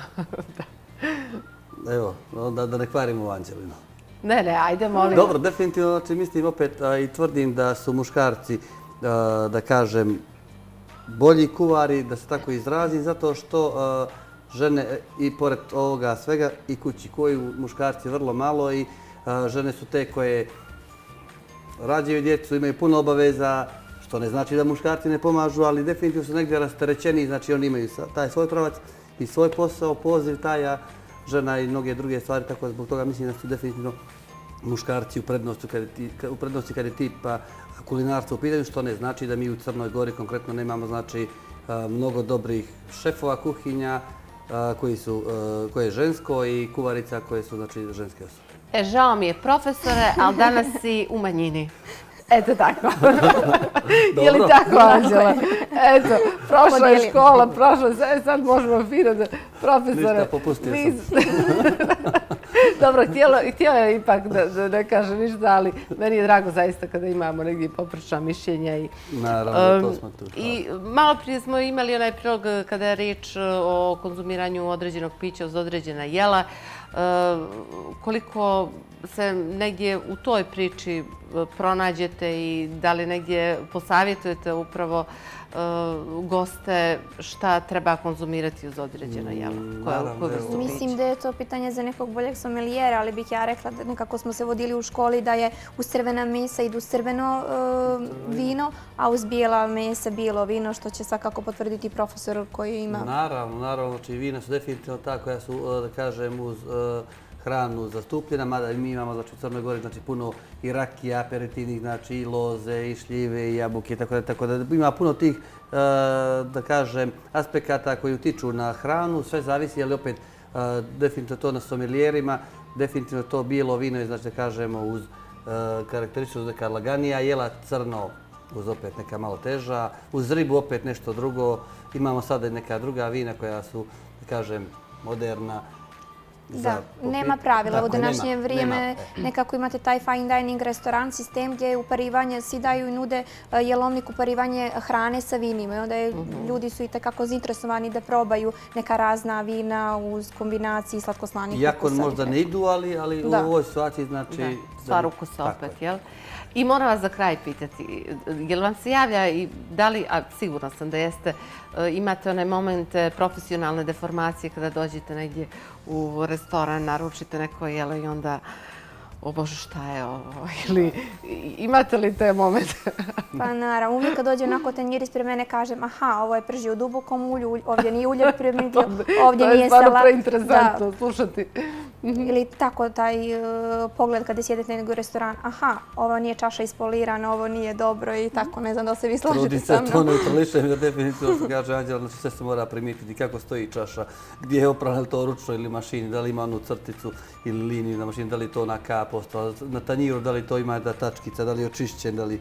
Evo, da ne kvarimo Anđelinu. Ne, ne, ajde, molim. Dobro, definitivno, znači mislim opet i tvrdim da su muškarci, da kažem, bolji kuvari, da se tako izrazim, zato što žene i pored ovoga svega i kući koju muškarci vrlo malo i žene su te koje rađaju djecu, imaju puno obaveza, što ne znači da muškarci ne pomažu, ali definitivno su negdje rasterećeni, znači oni imaju taj svoj pravac i svoj posao, poziv taj, a žena i mnoge druge stvari, tako zbog toga mislim da su definitivno muškarci u prednosti kad je tipa kulinarstva u pitanju, što ne znači da mi u Crnoj Gori konkretno nemamo znači mnogo dobrih šefova kuhinja, koje je žensko i kuvarica koje su znači ženske osobe. E, žao mi je profesore, ali danas si u manjini. Eto tako. Je li tako, Anđela? Eto, prošla je škola, prošla se, sad možemo fino da profesore... Ništa, popustio sam. Dobro, htjela je ipak da ne kaže ništa, ali meni je drago zaista kada imamo negdje poprečna mišljenja. Naravno, to smo tu. I malo prije smo imali onaj prilog kada je riječ o konzumiranju određenog pića uz određena jela. Koliko se negdje u toj priči pronađete i da li negdje posavjetujete upravo goste šta treba konzumirati uz određena jela? Mislim da je to pitanje za nekog boljeg sommelijera, ali bih ja rekla da nekako smo se vodili u školi da je uz crvena mesa idu crveno vino, a uz bijela mesa bijelo vino, što će svakako potvrditi profesor koji ima... Naravno, naravno, znači vina su definitivno ta koja su, da kažem, uz hranu zastupljena, mada mi imamo znači, u Crnoj Gori znači, puno i rakija, aperitivnih, znači i loze, i šljive, i jabuke, tako da, tako da ima puno tih, da kažem, aspekata koji utiču na hranu, sve zavisi, ali opet definitivno to na sommelijerima, definitivno to bijelo vino je, znači da kažemo, uz karakterističnost neka laganija, jela crno uz opet neka malo teža, uz ribu opet nešto drugo, imamo sada neka druga vina koja su, da kažem, moderna. Da, nema pravila. U današnje vrijeme nekako imate taj fine dining restoran sistem gdje uparivanje, svi daju i nude jelovnik uparivanje hrane sa vinima. I onda ljudi su i takako zainteresovani da probaju neka razna vina uz kombinaciji slatkoslanih ukusa. Iako možda ne idu, ali u ovoj situaciji znači... Stvar ukusa opet, jel? I moram vas za kraj pitati, je li vam se javlja i da li, a sigurna sam da jeste, imate one momente profesionalne deformacije kada dođete negdje u restoran, naručite neko jelo i onda, o Bože, šta je ovo? Ili imate li te momente? Pa naravno, uvijek kad dođe onako tanjir ispred mene kažem, aha, ovo je pržio u dubokom ulju, ovdje nije ulje primetio, ovdje nije salat. To je stvarno preinteresantno slušati. Ili tako taj pogled kada sjedete u restoran, aha, ovo nije čaša ispolirana, ovo nije dobro i tako, ne znam da se vi slažete sa mnom. Trudi se to neutrališem, jer definitivno što kaže Anđela, znači sve se mora primijetiti kako stoji čaša, gdje je oprana, li to ručno ili mašini, da li ima onu crticu ili liniju na mašini, da li to na kap ostalo, na tanjiru, da li to ima da tačkica, da li je očišćen, da li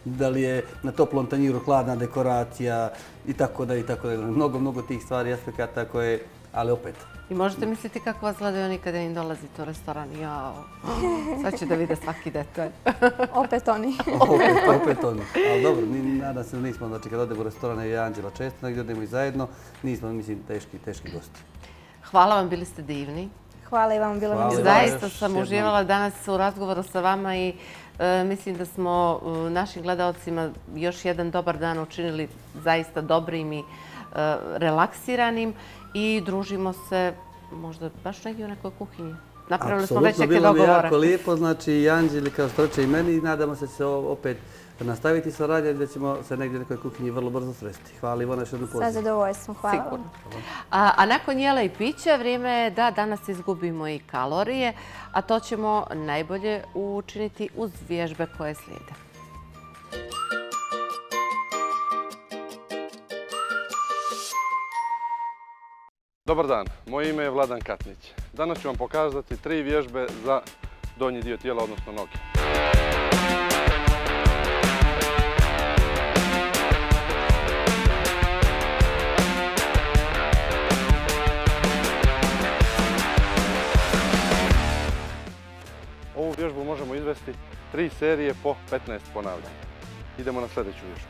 da li je na toplom tanjiru hladna dekoracija i tako da i tako da. Mnogo, mnogo tih stvari, aspekata koje, ali opet. I možete misliti kako vas gledaju oni kada im dolazite u restoran. Jao, sad će da vide svaki detalj. Opet oni. opet, opet oni. Ali dobro, nadam se da nismo, znači kad odemo u restoran i Anđela često, negdje odemo i zajedno, nismo, mislim, teški, teški gosti. Hvala vam, bili ste divni. Hvala i vam, bilo mi zaista sam uživala danas u razgovoru sa vama i mislim da smo našim gledalcima još jedan dobar dan učinili zaista dobrim i relaksiranim i družimo se možda baš negdje u nekoj kuhinji. Napravili smo već neke dogovore. Apsolutno, bilo mi jako lijepo, znači i Anđeli kao što reče i meni i nadamo se da će se opet nastaviti saradnja i da ćemo se negdje u nekoj kuhinji vrlo brzo sresti. Hvala Ivona još jednu poziv. Sa zadovoljstvom, hvala vam. A, a nakon jela i pića vrijeme je da danas izgubimo i kalorije, a to ćemo najbolje učiniti uz vježbe koje slijede. Dobar dan, moje ime je Vladan Katnić. Danas ću vam pokazati tri vježbe za donji dio tijela, odnosno noge. Ovu vježbu možemo izvesti tri serije po petnaest ponavljanja. Idemo na sljedeću vježbu.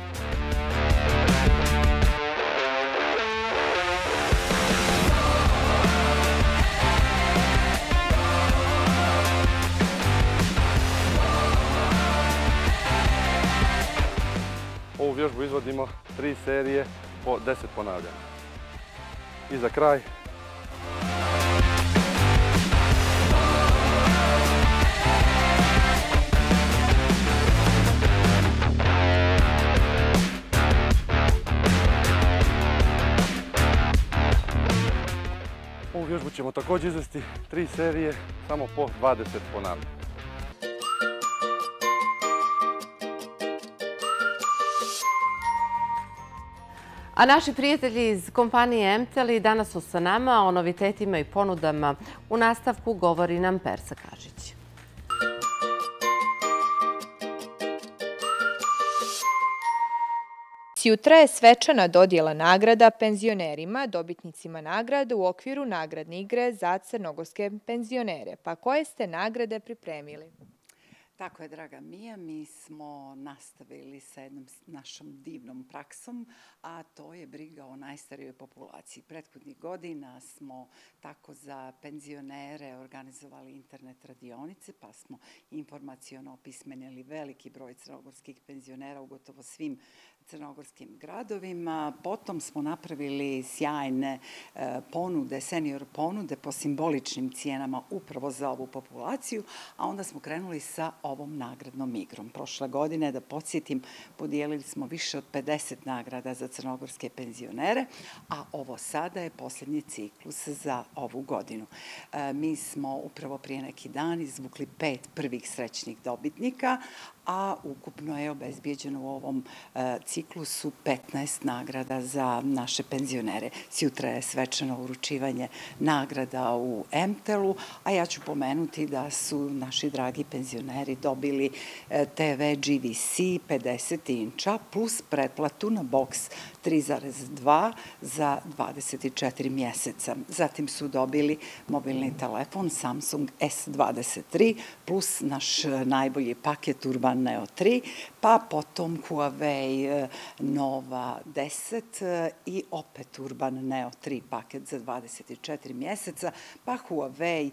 Ovu vježbu izvodimo tri serije po deset ponavljanja. I za kraj ovu vježbu ćemo također izvesti tri serije samo po dvadeset ponavljanja. A naši prijatelji iz kompanije Emteli danas su sa nama. O novitetima i ponudama u nastavku govori nam Persa Kažić. Sutra je svečana dodjela nagrada penzionerima, dobitnicima nagrada u okviru nagradne igre za crnogorske penzionere. Pa koje ste nagrade pripremili? Tako je, draga Mija, mi smo nastavili sa jednom našom divnom praksom, a to je briga o najstarijoj populaciji. Prethodnih godina smo tako za penzionere organizovali internet radionice, pa smo informaciono opismenili veliki broj crnogorskih penzionera u gotovo svim crnogorskim gradovima. Potom smo napravili sjajne ponude, senior ponude po simboličnim cijenama upravo za ovu populaciju, a onda smo krenuli sa ovom nagradnom igrom. Prošle godine, da podsjetim, podijelili smo više od pedeset nagrada za crnogorske penzionere, a ovo sada je posljednji ciklus za ovu godinu. Mi smo upravo prije neki dan izvukli pet prvih srećnih dobitnika, a ukupno je obezbijeđeno u ovom ciklusu petnaest nagrada za naše penzionere. Sutra je svečano uručivanje nagrada u Emtelu, a ja ću pomenuti da su naši dragi penzioneri dobili te ve G V C pedeset inča plus pretplatu na boks tri zarez dva za dvadeset četiri mjeseca. Zatim su dobili mobilni telefon Samsung S dvadeset tri plus naš najbolji paket Urban Neo tri, pa potom Huawei Nova deset i opet Urban Neo tri paket za dvadeset četiri mjeseca, pa Huawei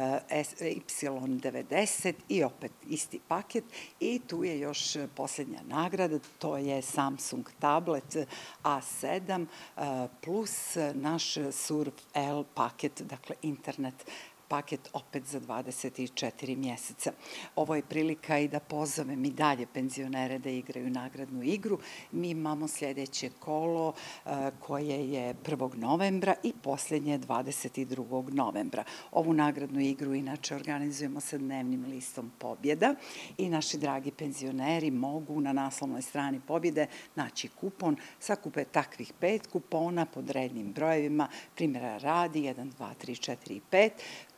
Y devedeset i opet isti paket. I tu je još posljednja nagrada, to je Samsung tablet A sedam plus naš Surf L paket, dakle internet paket opet za dvadeset četiri mjeseca. Ovo je prilika i da pozovem i dalje penzionere da igraju nagradnu igru. Mi imamo sljedeće kolo koje je prvog novembra i posljednje dvadeset drugog novembra. Ovu nagradnu igru inače organizujemo sa dnevnim listom Pobjeda i naši dragi penzioneri mogu na naslovnoj strani Pobjede naći kupon. Sakupe takvih pet kupona pod rednim brojevima, primjera radi jedan, dva, tri, četiri i pet.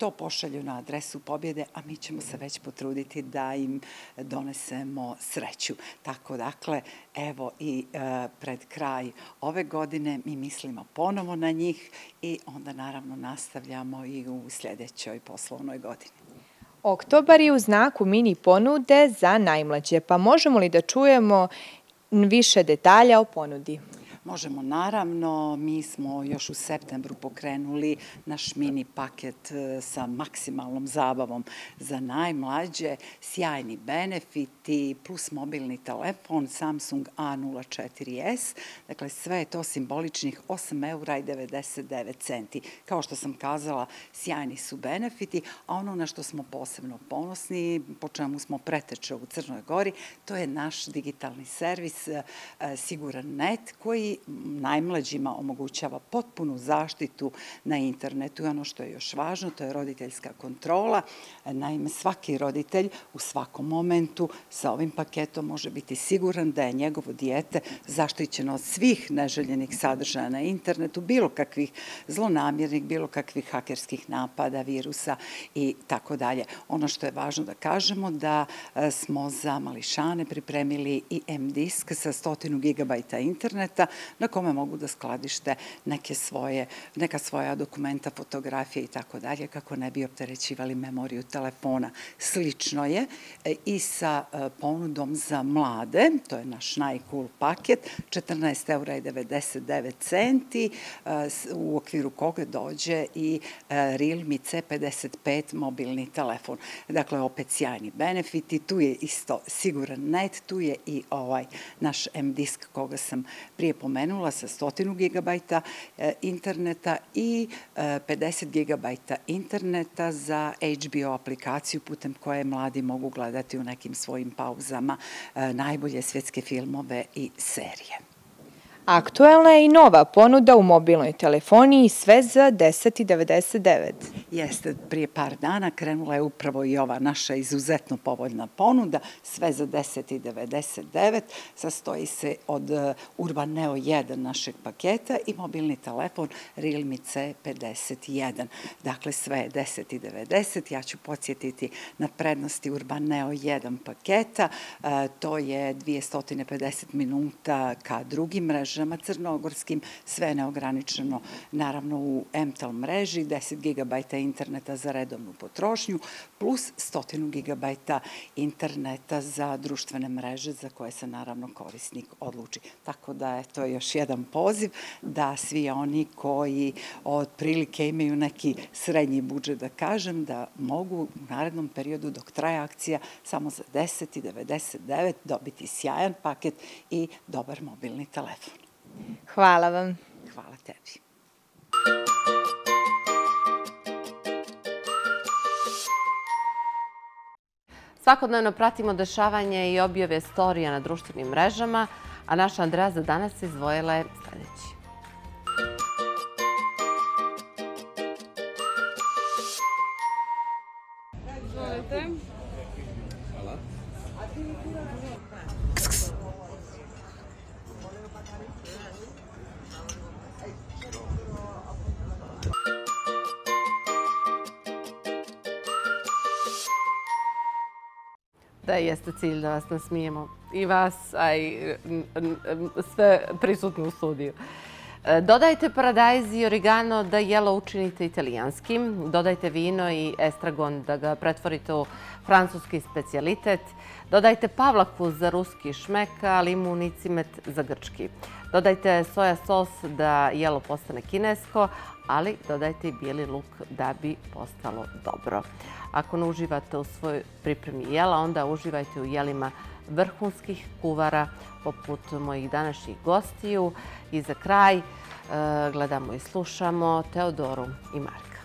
to pošalju na adresu pobjede, a mi ćemo se već potruditi da im donesemo sreću. Tako dakle, evo i pred kraj ove godine mi mislimo ponovo na njih i onda naravno nastavljamo i u sljedećoj poslovnoj godini. Oktobar je u znaku mini ponude za najmlađe, pa možemo li da čujemo više detalja o ponudi? Možemo, naravno. Mi smo još u septembru pokrenuli naš mini paket sa maksimalnom zabavom za najmlađe, sjajni benefiti plus mobilni telefon Samsung A nula četiri S. Dakle, sve je to simboličnih osam eura i devedeset devet centi. Kao što sam kazala, sjajni su benefiti, a ono na što smo posebno ponosni, po čemu smo preteče u Crnoj Gori, to je naš digitalni servis Siguran net, koji najmlađima omogućava potpunu zaštitu na internetu. I ono što je još važno, to je roditeljska kontrola. Naime, svaki roditelj u svakom momentu sa ovim paketom može biti siguran da je njegovo dijete zaštićeno od svih neželjenih sadržaja na internetu, bilo kakvih zlonamjernih, bilo kakvih hakerskih napada, virusa i tako dalje. Ono što je važno da kažemo, da smo za mališane pripremili i M-disk sa stotinu gigabajta interneta na kome mogu da skladište neke svoje, neka svoja dokumenta, fotografije i tako dalje, kako ne bi opterećivali memoriju telefona. Slično je i sa ponudom za mlade, to je naš najcool paket, četrnaest eura i devedeset devet centi, u okviru koga dođe i Realme C pedeset pet mobilni telefon. Dakle, opet sjajni benefiti, tu je isto Siguran net, tu je i ovaj naš M-disk koga sam prije pomenula sa stotinu gigabajta interneta i pedeset gigabajta interneta za H B O aplikaciju putem koje mladi mogu gledati u nekim svojim pauzama najbolje svjetske filmove i serije. Aktuelna je i nova ponuda u mobilnoj telefoniji, sve za deset i devedeset devet. Jeste, prije par dana krenula je upravo i ova naša izuzetno povoljna ponuda, sve za deset i devedeset devet. Sastoji se od Urban Neo jedan našeg paketa i mobilni telefon Realme C pedeset jedan. Dakle, sve je deset i devedeset. Ja ću podsjetiti na prednosti Urban Neo jedan paketa. To je dvjesto pedeset minuta ka drugim mrežama crnogorskim, sve neograničeno naravno u M-Tel mreži, deset gigabajta interneta za redovnu potrošnju, plus stotinu gigabajta interneta za društvene mreže za koje se naravno korisnik odluči. Tako da je to još jedan poziv da svi oni koji otprilike imaju neki srednji budžet, da kažem, da mogu u narednom periodu dok traje akcija samo za deset i devedeset devet dobiti sjajan paket i dobar mobilni telefon. Hvala vam. Hvala tebi. Svakodnevno pratimo dešavanje i objave storija na društvenim mrežama, a naša Andreja za danas izdvojila je sljedeći. Izvolite. Hvala. Da, jeste cilj da vas nasmijemo. I vas, a i sve prisutne u studiju. Dodajte paradajz i origano da jelo učinite italijanskim. Dodajte vino i estragon da ga pretvorite u francuski specijalitet. Dodajte pavlaku za ruski šmek, a limun i cimet za grčki. Dodajte soja sos da jelo postane kinesko, ali dodajte i bijeli luk da bi postalo dobro. Ako ne uživate u svojoj pripremi jela, onda uživajte u jelima vrhunskih kuvara poput mojih današnjih gostiju. I za kraj gledamo i slušamo Teodoru i Marka.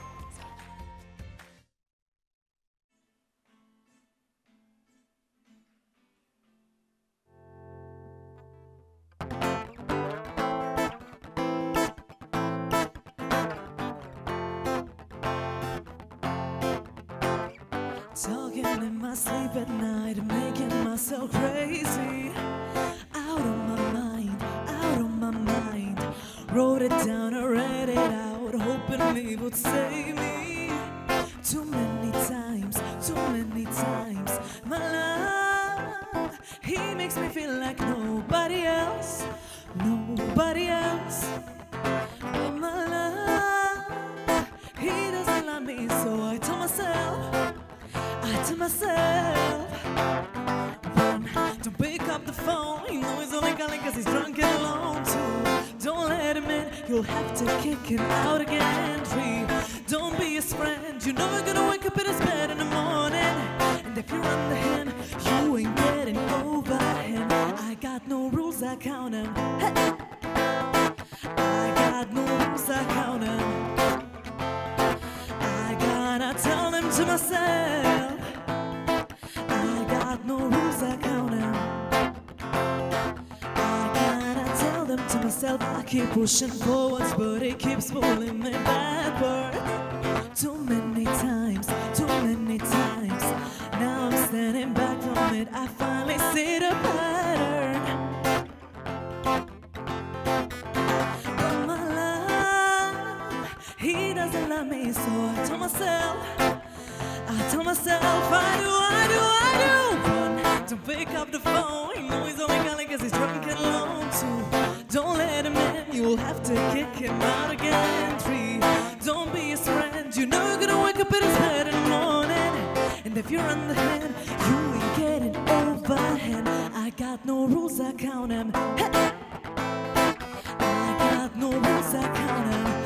Talking in my sleep at night, making myself crazy. Out of my mind, out of my mind. Wrote it down, I read it out, hoping it would save me. To makes me feel like nobody else, nobody else. But my love, he doesn't love me, so I tell myself, I tell myself, one, don't pick up the phone. You know he's only calling cause he's drunk and alone. Two, don't let him in, you'll have to kick him out again. Three, don't be his friend. You know you're gonna wake up in his bed in the morning, and if you're under him, you ain't getting over him. I got no rules, I count him. Hey. I got no rules, I count him. I gotta tell them to myself. I got no rules, I count him. I gotta tell them to myself. I keep pushing forwards, but it keeps pulling me backwards. Too many times, too many times. Now I'm standing back from it. I finally see the pattern. But my love, he doesn't love me, so I tell myself, I tell myself, I do, I do, I do. One, don't pick up the phone. You know he's only calling cause he's drunk and alone. Two, don't let him in, you will have to kick him out again. Three, don't be his friend. You know you're gonna wake up in his bed in the morning, and if you're under him, you ain't getting over him. I got no rules, I count him. Hey. I got no rules, I count him.